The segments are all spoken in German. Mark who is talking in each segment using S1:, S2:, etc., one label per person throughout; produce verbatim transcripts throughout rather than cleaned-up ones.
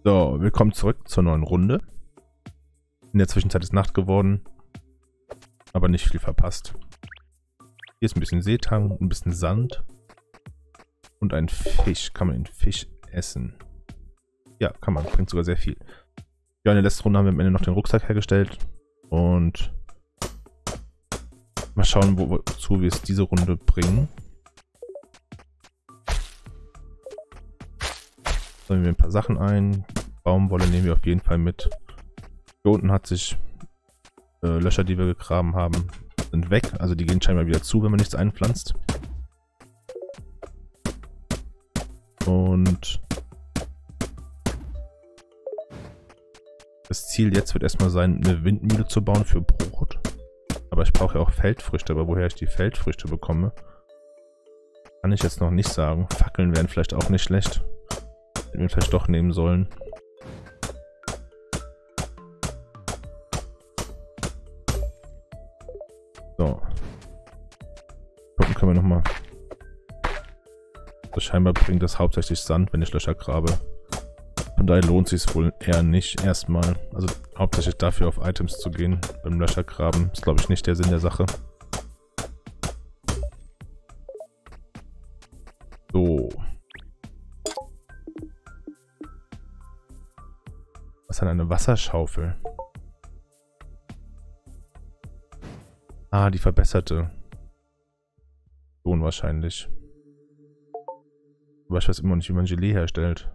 S1: So, willkommen zurück zur neuen Runde. In der Zwischenzeit ist Nacht geworden, aber nicht viel verpasst. Hier ist ein bisschen Seetang, ein bisschen Sand und ein Fisch. Kann man den Fisch essen? Ja, kann man. Bringt sogar sehr viel. Ja, in der letzten Runde haben wir am Ende noch den Rucksack hergestellt und mal schauen, wo, wozu wir es diese Runde bringen. Sammeln wir ein paar Sachen ein. Baumwolle nehmen wir auf jeden Fall mit. Hier unten hat sich äh, Löcher, die wir gegraben haben, sind weg. Also die gehen scheinbar wieder zu, wenn man nichts einpflanzt. Und das Ziel jetzt wird erstmal sein, eine Windmühle zu bauen für Brot. Aber ich brauche ja auch Feldfrüchte. Aber woher ich die Feldfrüchte bekomme, kann ich jetzt noch nicht sagen. Fackeln wären vielleicht auch nicht schlecht. Hätten wir vielleicht doch nehmen sollen. So. Gucken können wir nochmal. Also scheinbar bringt das hauptsächlich Sand, wenn ich Löcher grabe. Von daher lohnt sich es wohl eher nicht erstmal. Also hauptsächlich dafür auf Items zu gehen. Beim Löchergraben ist, glaube ich, nicht der Sinn der Sache. So. Was ist denn eine Wasserschaufel? Ah, die verbesserte. Schon wahrscheinlich. Aber ich weiß immer noch nicht, wie man Gelee herstellt.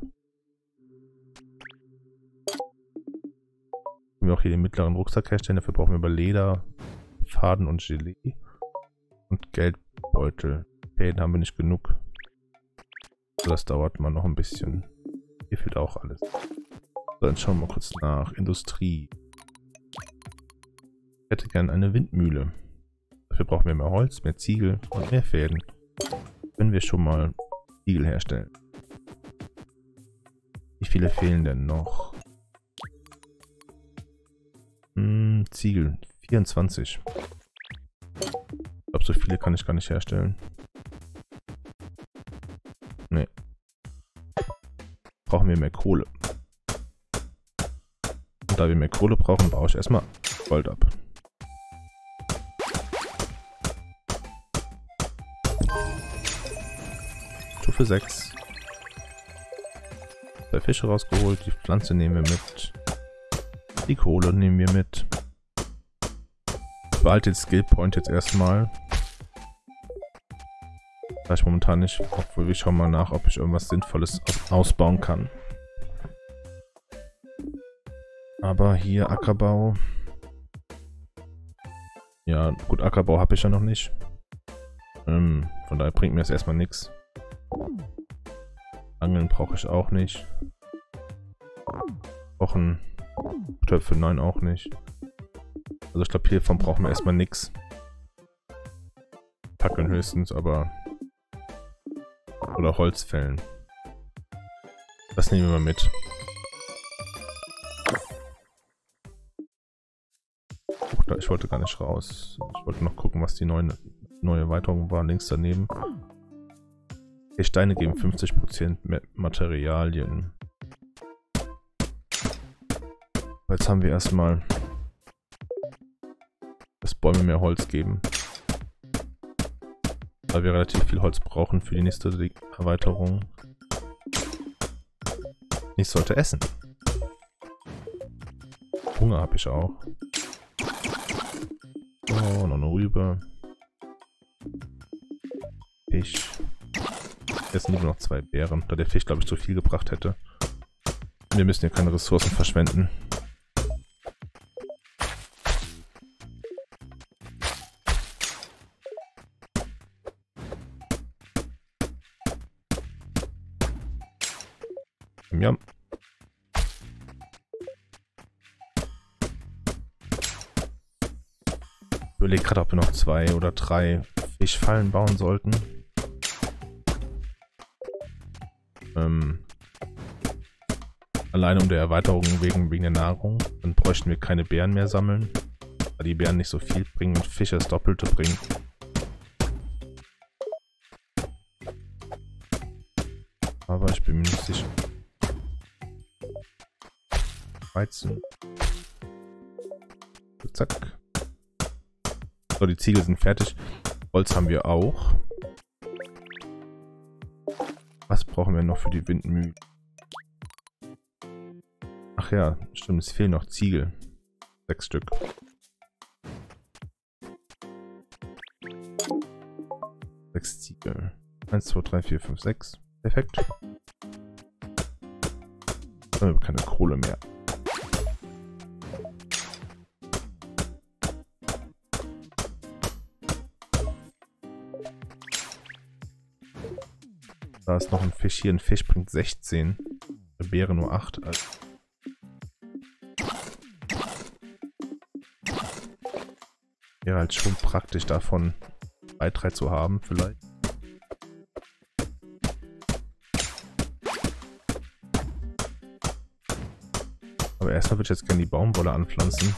S1: Können wir auch hier den mittleren Rucksack herstellen. Dafür brauchen wir aber Leder, Faden und Gelee. Und Geldbeutel. Fäden haben wir nicht genug. Das dauert mal noch ein bisschen. Hier fehlt auch alles. So, dann schauen wir mal kurz nach. Industrie. Ich hätte gerne eine Windmühle. Dafür brauchen wir mehr Holz, mehr Ziegel und mehr Fäden. Können wir schon mal Ziegel herstellen. Wie viele fehlen denn noch? Hm, Ziegel. vierundzwanzig. Ich glaube, so viele kann ich gar nicht herstellen. Nee. Brauchen wir mehr Kohle. Und da wir mehr Kohle brauchen, baue ich erstmal Gold ab. Stufe sechs. Zwei Fische rausgeholt, die Pflanze nehmen wir mit. Die Kohle nehmen wir mit. Ich behalte den Skill Point jetzt erstmal. Da ich momentan nicht, obwohl wir schauen mal nach, ob ich irgendwas Sinnvolles ausbauen kann. Aber hier Ackerbau. Ja, gut, Ackerbau habe ich ja noch nicht. Ähm, von daher bringt mir das erstmal nichts. Angeln brauche ich auch nicht. Kochen, Töpfe, nein, auch nicht. Also ich glaube, hiervon brauchen wir erstmal nichts. Fackeln höchstens, aber... Oder Holz fällen. Das nehmen wir mal mit. Ich wollte gar nicht raus. Ich wollte noch gucken, was die neue, neue Erweiterung war. Links daneben. Die Steine geben fünfzig Prozent mehr Materialien. Jetzt haben wir erstmal, dass Bäume mehr Holz geben. Weil wir relativ viel Holz brauchen für die nächste Erweiterung. Ich sollte essen. Hunger habe ich auch. Oh, noch eine Rübe. Fisch. Jetzt sind nur noch zwei Beeren, da der Fisch, glaube ich, zu viel gebracht hätte. Wir müssen hier keine Ressourcen verschwenden. Ja. Ich überlege gerade, ob wir noch zwei oder drei Fischfallen bauen sollten. Ähm, alleine um der Erweiterung wegen, wegen der Nahrung. Dann bräuchten wir keine Beeren mehr sammeln. Da die Beeren nicht so viel bringen und Fische das Doppelte bringen. Aber ich bin mir nicht sicher. Weizen. Zack. So, die Ziegel sind fertig. Holz haben wir auch. Was brauchen wir noch für die Windmühle? Ach ja, stimmt, es fehlen noch Ziegel. Sechs Stück. Sechs Ziegel. Eins, zwei, drei, vier, fünf, sechs. Perfekt. Dann haben wir keine Kohle mehr. Da ist noch ein Fisch hier. Ein Fisch bringt sechzehn. Eine Beere nur acht. Also wäre halt schon praktisch davon zwei, drei zu haben vielleicht. Aber erstmal würde ich jetzt gerne die Baumwolle anpflanzen.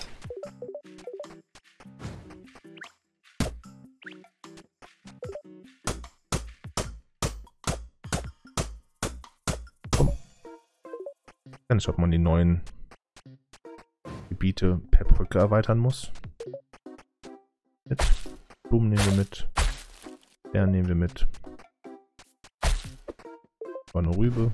S1: Komm. Ich weiß nicht, ob man die neuen Gebiete per Brücke erweitern muss. Mit. Blumen nehmen wir mit. Beeren nehmen wir mit. War eine Rübe.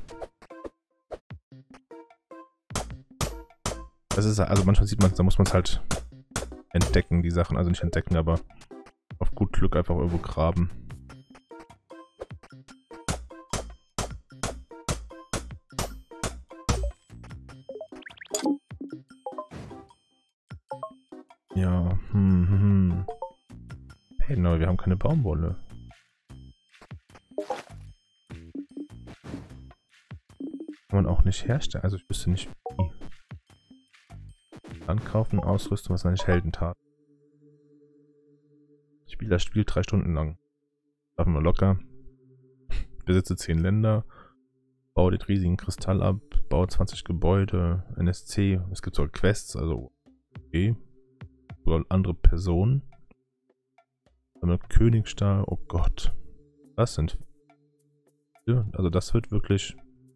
S1: Das ist also manchmal sieht man, da muss man es halt entdecken, die Sachen. Also nicht entdecken, aber auf gut Glück einfach irgendwo graben. Ja, hm, hm, hm. Hey, no, wir haben keine Baumwolle. Kann man auch nicht herstellen. Also ich wüsste nicht wie. Ankaufen, Ausrüstung, was eigentlich Heldentat. Spieler spielt drei Stunden lang. Schaffen wir locker. Besitze zehn Länder. Baue den riesigen Kristall ab. Baue zwanzig Gebäude. N S C. Es gibt sogar Quests, also okay. Oder andere Personen. Damit Königstahl. Oh Gott. Das sind. Also das wird wirklich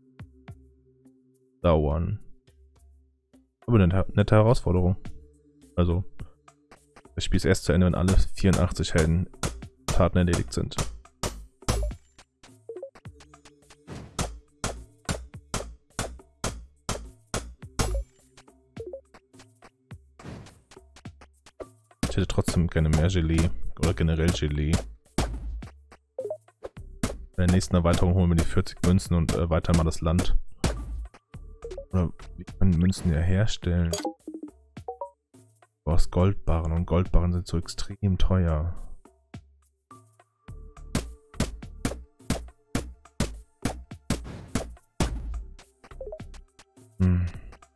S1: dauern. Aber eine nette Herausforderung. Also, das Spiel ist erst zu Ende, wenn alle vierundachtzig Heldentaten erledigt sind. Ich hätte trotzdem gerne mehr Gelee. Oder generell Gelee. Bei der nächsten Erweiterung holen wir die vierzig Münzen und erweitern mal das Land. Oder wir können Münzen ja herstellen. Aus Goldbarren. Und Goldbarren sind so extrem teuer. Hm.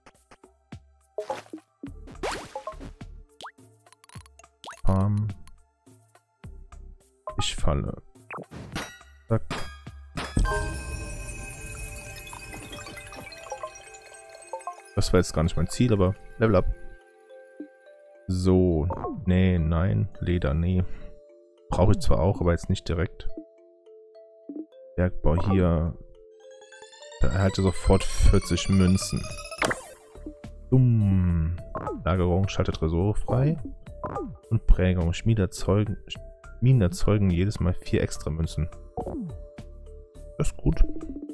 S1: Farm. Fischfalle. Zack. Das war jetzt gar nicht mein Ziel, aber Level up. So. Nee, nein. Leder, nee. Brauche ich zwar auch, aber jetzt nicht direkt. Bergbau hier. Da erhalte sofort vierzig Münzen. Dumm. Lagerung schaltet Tresore frei. Und Prägung. Schmiede erzeugen, Schmieden erzeugen jedes Mal vier extra Münzen. Das ist gut.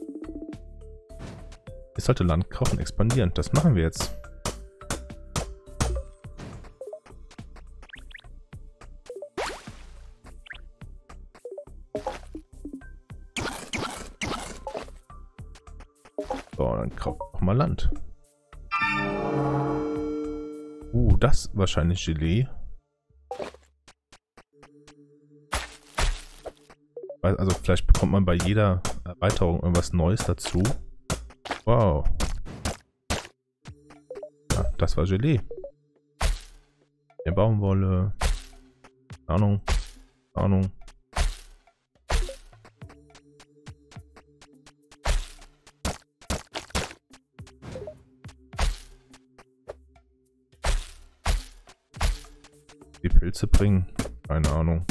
S1: Ich sollte Land kaufen, expandieren. Das machen wir jetzt. So, dann kaufen wir auch mal Land. Uh, das wahrscheinlich Gelee. Also vielleicht bekommt man bei jeder Erweiterung irgendwas Neues dazu. Wow. Ja, das war Gelee. Der Baumwolle. Ahnung. Ahnung. Die Pilze bringen. Keine Ahnung.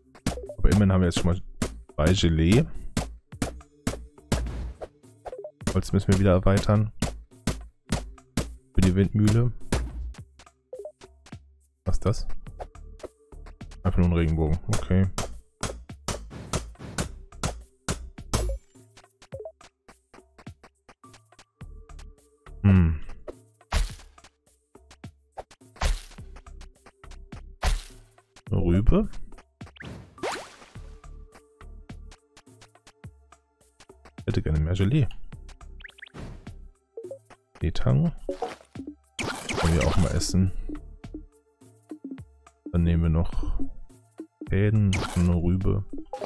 S1: Aber immerhin haben wir jetzt schon mal zwei Gelee. Holz müssen wir wieder erweitern. Für die Windmühle. Was ist das? Einfach nur ein Regenbogen. Okay. Hm. Eine Rübe. Ich hätte gerne mehr Gelee. Etang. Können wir auch mal essen. Dann nehmen wir noch Fäden und eine Rübe.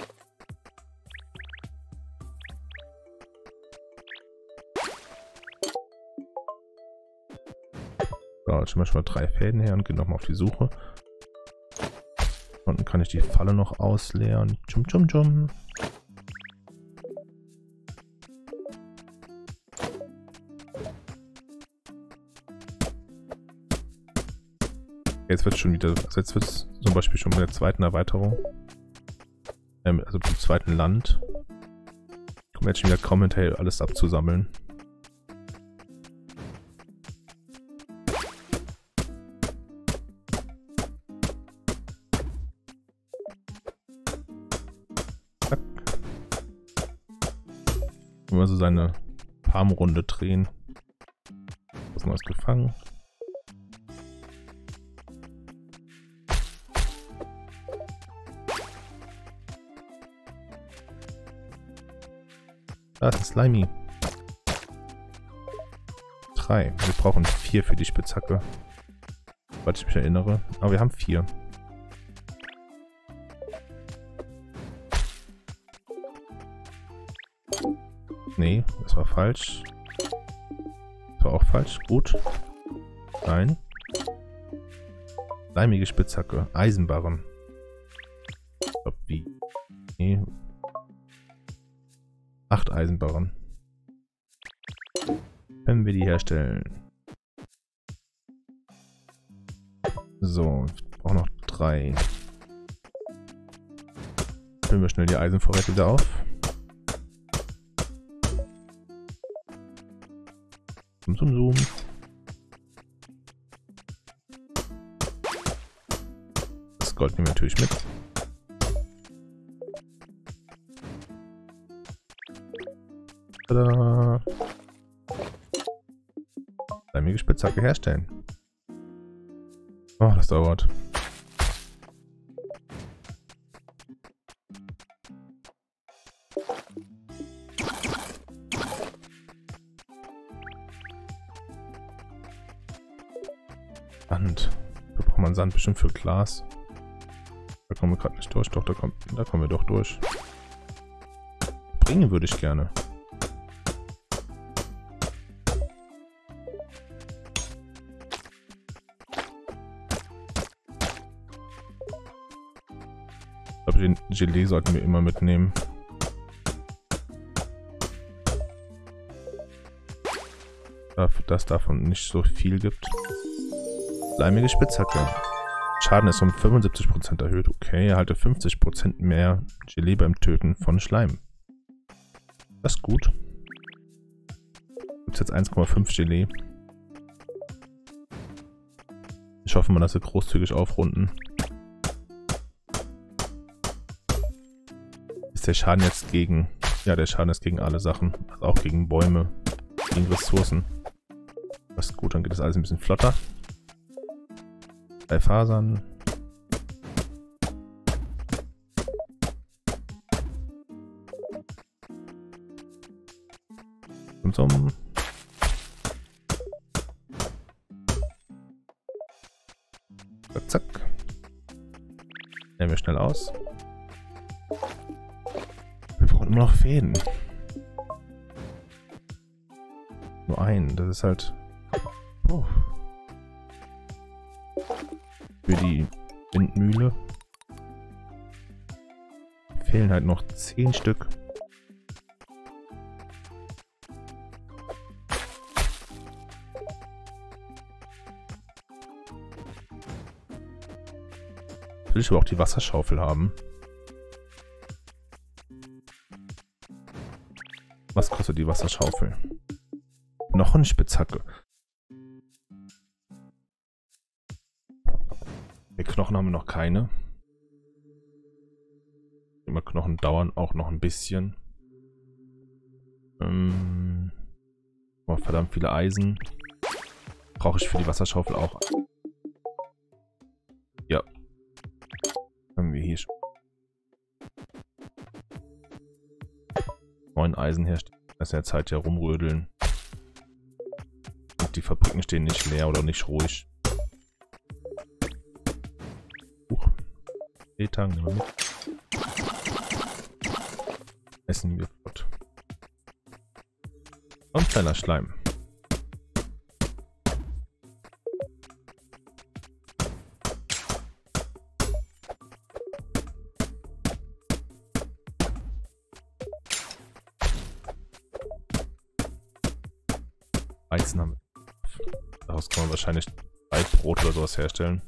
S1: So, jetzt schon mal schon mal drei Fäden her und gehen nochmal auf die Suche. Unten kann ich die Falle noch ausleeren. Tschum, tschum, tschum. Jetzt wird es schon wieder, also jetzt wird es zum Beispiel schon bei der zweiten Erweiterung, ähm, also beim zweiten Land, kommen jetzt schon wieder kaum hinterher, alles abzusammeln. Zack. Immer so seine Farmrunde drehen. Was Neues gefangen. Da ist ein Slimy. Drei. Wir brauchen vier für die Spitzhacke. Soweit ich mich erinnere. Aber wir haben vier. Nee, das war falsch. Das war auch falsch. Gut. Nein. Slimige Spitzhacke. Eisenbarren. Ich glaub, wie? Nee. Acht Eisenbarren. Können wir die herstellen? So, ich brauche noch drei. Füllen wir schnell die Eisenvorräte wieder auf. Zoom, zoom, zoom. Das Gold nehmen wir natürlich mit. Tada! Slimige Spitzhacke herstellen. Oh, das dauert. Sand. Da braucht man Sand bestimmt für Glas. Da kommen wir gerade nicht durch. Doch, da, kommt, da kommen wir doch durch. Bringen würde ich gerne. Ich glaube, den Gelee sollten wir immer mitnehmen. Dafür, dass davon nicht so viel gibt. Slimige Spitzhacke. Schaden ist um fünfundsiebzig Prozent erhöht. Okay, erhalte fünfzig Prozent mehr Gelee beim Töten von Schleim. Das ist gut. Gibt es jetzt eins Komma fünf Gelee. Ich hoffe mal, dass wir großzügig aufrunden. Ist der Schaden jetzt gegen... Ja, der Schaden ist gegen alle Sachen. Also auch gegen Bäume, gegen Ressourcen. Das ist gut, dann geht das alles ein bisschen flotter. Drei Fasern. Und so. Zack. Nehmen wir schnell aus. Wir brauchen nur noch Fäden. Nur einen, das ist halt... Oh. Für die Windmühle fehlen halt noch zehn Stück. Will ich aber auch die Wasserschaufel haben. Was kostet die Wasserschaufel? Knochenspitzhacke. Die Knochen haben wir noch keine. Immer Knochen dauern auch noch ein bisschen. Ähm, oh, verdammt viele Eisen. Brauche ich für die Wasserschaufel auch. Ja. Können wir hier schon neun Eisen herstellen. Das ist ja Zeit, ja rumrödeln. Und die Fabriken stehen nicht leer oder nicht ruhig. Huch. Seetang, nehmen wir mit. Essen wir flott. Und kleiner Schleim. Weizen haben wir. Daraus kann man wahrscheinlich Brot oder sowas herstellen.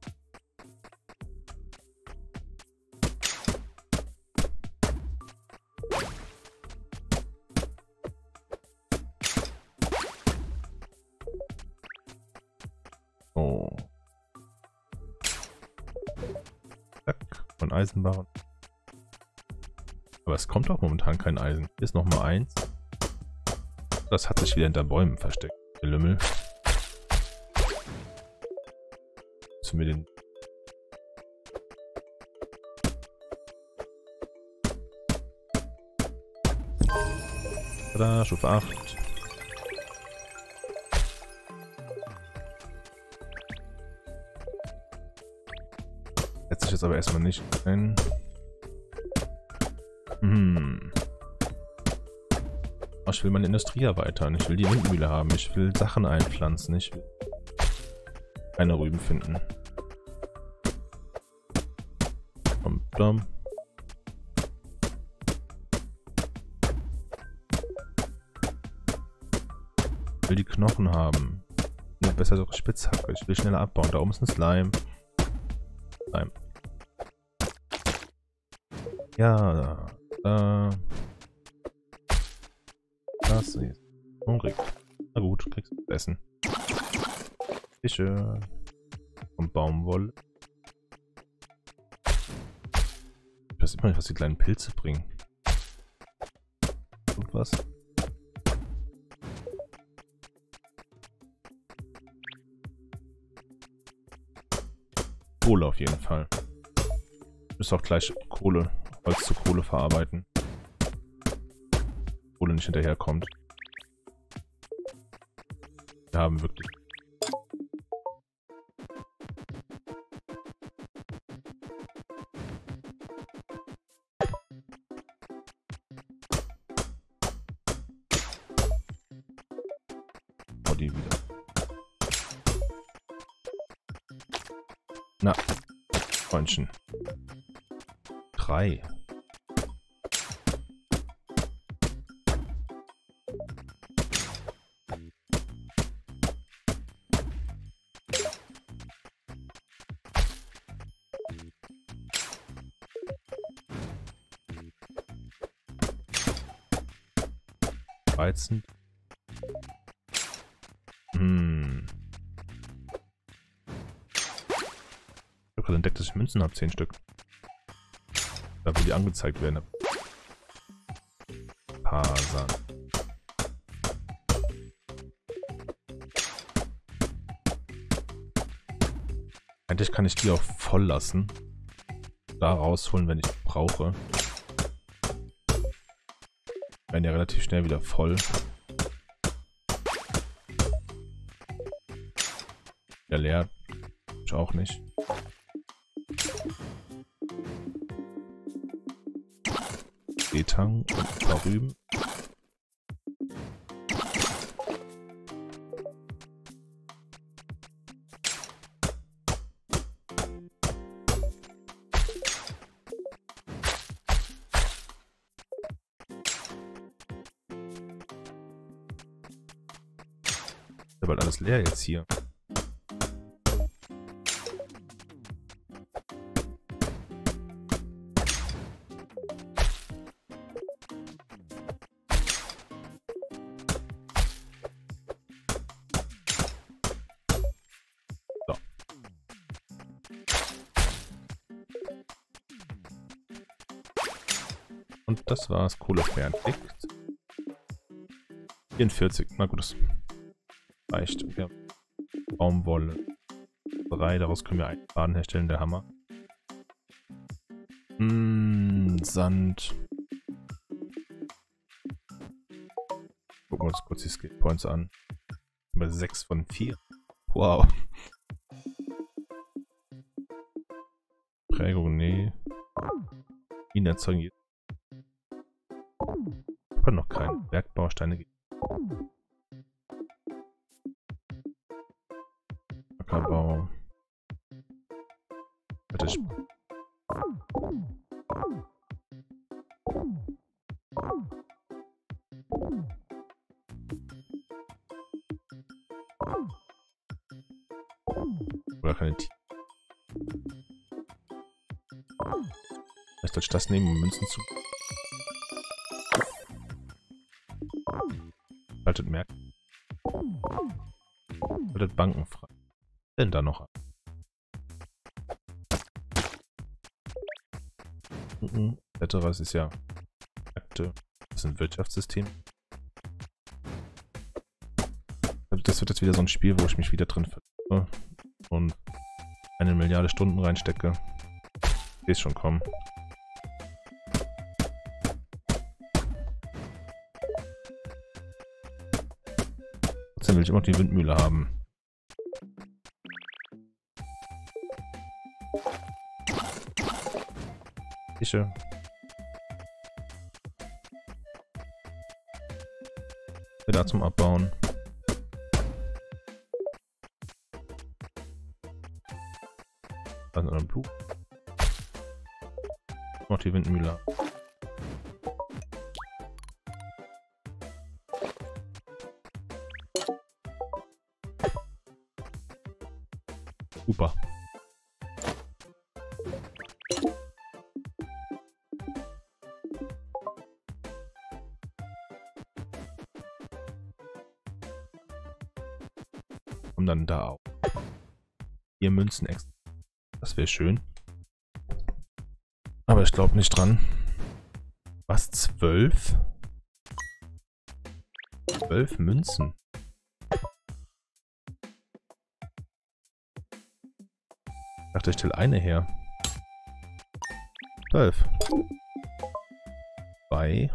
S1: Oh. Zack, von Eisenbarren. Aber es kommt auch momentan kein Eisen. Hier ist noch mal eins. Das hat sich wieder hinter Bäumen versteckt. Der Lümmel. Müssen wir den... Tada, Stufe acht. Setze ich jetzt aber erstmal nicht ein. Hm. Ich will meine Industrie erweitern. Ich will die Windmühle haben. Ich will Sachen einpflanzen. Ich will keine Rüben finden. Dum, dum. Ich will die Knochen haben. Eine bessere Spitzhacke. Ich will schneller abbauen. Da oben ist ein Slime. Slime. Ja, da. Das ist hungrig. Na gut, kriegst du Essen. Fische. Und Baumwolle. Ich weiß immer nicht, was die kleinen Pilze bringen. Und was? Kohle auf jeden Fall. Ich muss auch gleich Kohle, Holz zu Kohle verarbeiten. Kohle nicht hinterherkommt. Wir haben wirklich... Oh, die wieder. Na, Freundchen. Drei. Weizen. Hm. Ich habe gerade entdeckt, dass ich Münzen habe, zehn Stück. Da wo die angezeigt werden. Pasan. Eigentlich kann ich die auch voll lassen. Da rausholen, wenn ich brauche. Werden ja relativ schnell wieder voll. Ja, leer. Ich auch nicht. Seetang und ein paar Rüben. Ist ja bald alles leer jetzt hier. Und das war's. Kohle fertig. vierundvierzig. Na gut, das reicht. Wir haben Baumwolle. drei. Daraus können wir einen Faden herstellen. Der Hammer. Mm, Sand. Gucken wir uns kurz die Skill Points an. Bei sechs von vier. Wow. Prägung, nee. Ihn erzeugen jetzt. Ich kann noch keine Bergbausteine geben. Ackerbau. Bitte. Oder keine Tiere. Vielleicht soll ich das nehmen, um Münzen zu. Haltet merken. Haltet Banken frei. Denn da noch an. Mhm. Etwas ist ja Akte. Das ist ein Wirtschaftssystem. Das wird jetzt wieder so ein Spiel, wo ich mich wieder drin verliere und eine Milliarde Stunden reinstecke. Ich sehe es schon kommen. Trotzdem will ich immer noch die Windmühle haben. Fische. Wieder zum Abbauen. Dann ein Blut. Noch die Windmühle. Super. Und dann da auch. Hier Münzen extra. Das wäre schön. Aber ich glaube nicht dran. Was? Zwölf? Zwölf Münzen. Ich dachte, ich stelle eine her. Zwölf. Zwei.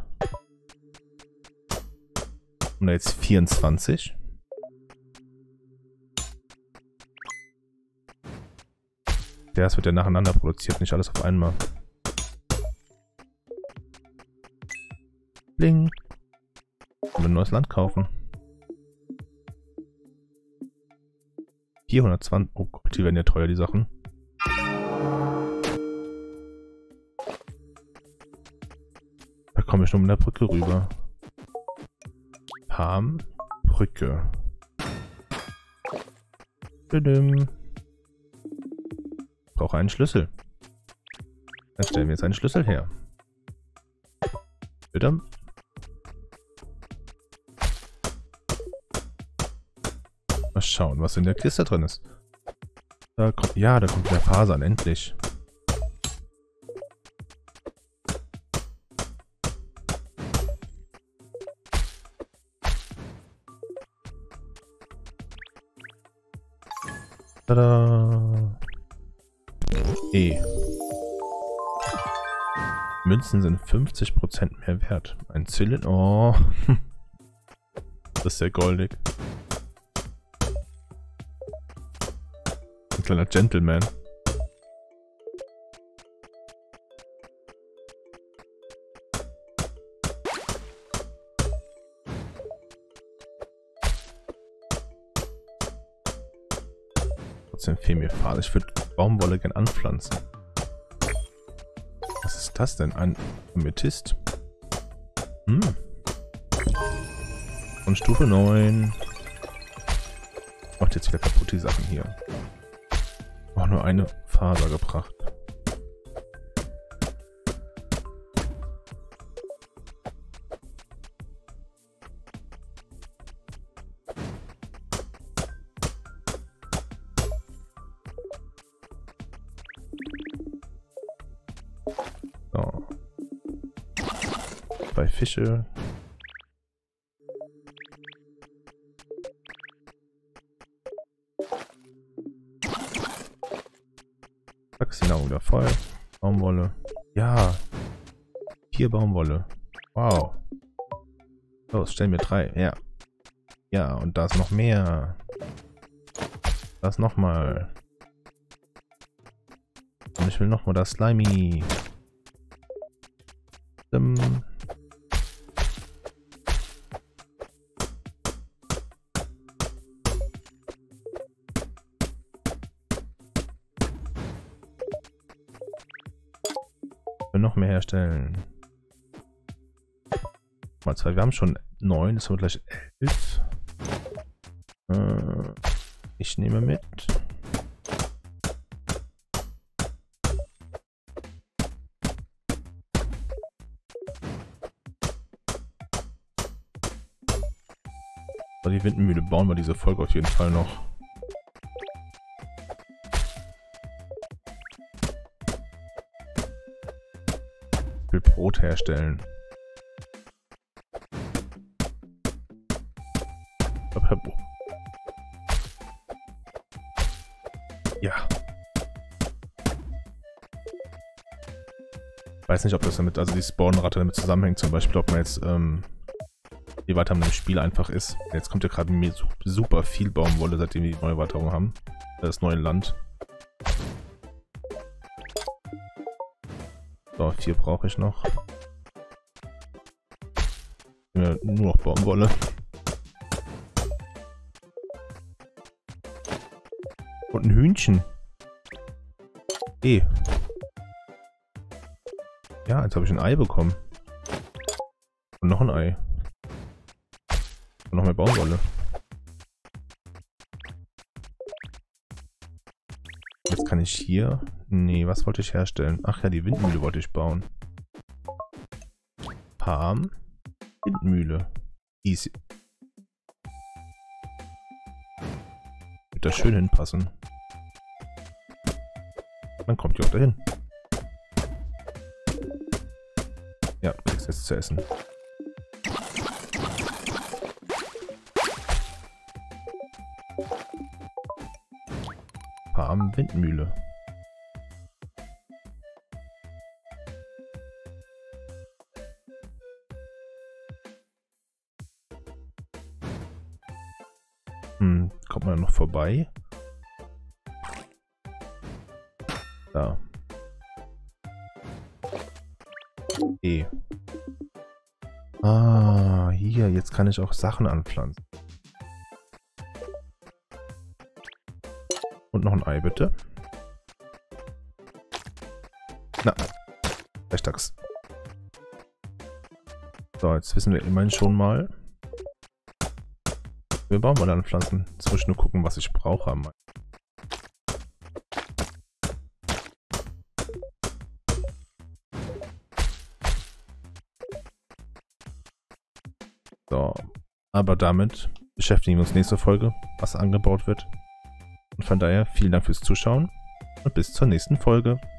S1: Und jetzt vierundzwanzig. Das wird ja nacheinander produziert, nicht alles auf einmal. Bling. Können wir ein neues Land kaufen. vierhundertzwanzig. Oh Gott, die werden ja teuer, die Sachen. Da komme ich nur mit der Brücke rüber. Palm. Brücke. Tudum. Ich brauche einen Schlüssel. Dann stellen wir jetzt einen Schlüssel her. Bitte. Mal schauen, was in der Kiste drin ist. Da kommt, ja, da kommt der Fasan, endlich. Tada! E. Münzen sind fünfzig Prozent mehr wert. Ein Zylinder. Oh. Das ist sehr goldig. Ein kleiner Gentleman. Trotzdem fehlen mir Pfade. Ich würde Baumwolle gern anpflanzen. Was ist das denn? Ein Amethyst? Hm. Und Stufe neun. Macht jetzt wieder kaputt die Sachen hier. Auch nur eine Faser gebracht. So. Zwei Fische. Taxinahrung wieder voll. Baumwolle. Ja. Vier Baumwolle. Wow. Los, stellen wir drei. Ja. Ja, und da ist noch mehr. Das nochmal. Und ich will nochmal das Slimy. Dim. Noch mehr herstellen. Mal zwei, wir haben schon neun, jetzt haben wir gleich elf. Äh, ich nehme mit. Aber die Windmühle bauen wir diese Folge auf jeden Fall noch. Brot herstellen. Ja. Weiß nicht, ob das damit, also die Spawnrate damit zusammenhängt, zum Beispiel, ob man jetzt, ähm, je weiter man im Spiel einfach ist. Jetzt kommt ja gerade super viel Baumwolle, seitdem wir die neue Erweiterung haben. Das neue Land. So, vier brauche ich noch. Ja, nur noch Baumwolle. Und ein Hühnchen. Eh. Ja, jetzt habe ich ein Ei bekommen. Und noch ein Ei. Und noch mehr Baumwolle. Jetzt kann ich hier... Nee, was wollte ich herstellen? Ach ja, die Windmühle wollte ich bauen. Palm. Windmühle. Easy. Wird da schön hinpassen. Dann kommt die auch dahin. Ja, du kriegst jetzt zu essen. Palm Windmühle. Hm, kommt man noch vorbei? Da. E. Ah, hier, jetzt kann ich auch Sachen anpflanzen. Und noch ein Ei, bitte. Na, Flechtax. So, jetzt wissen wir immerhin schon mal. Wir bauen mal anpflanzen. Jetzt muss ich nur gucken, was ich brauche. So, aber damit beschäftigen wir uns nächste Folge, was angebaut wird. Und von daher vielen Dank fürs Zuschauen und bis zur nächsten Folge.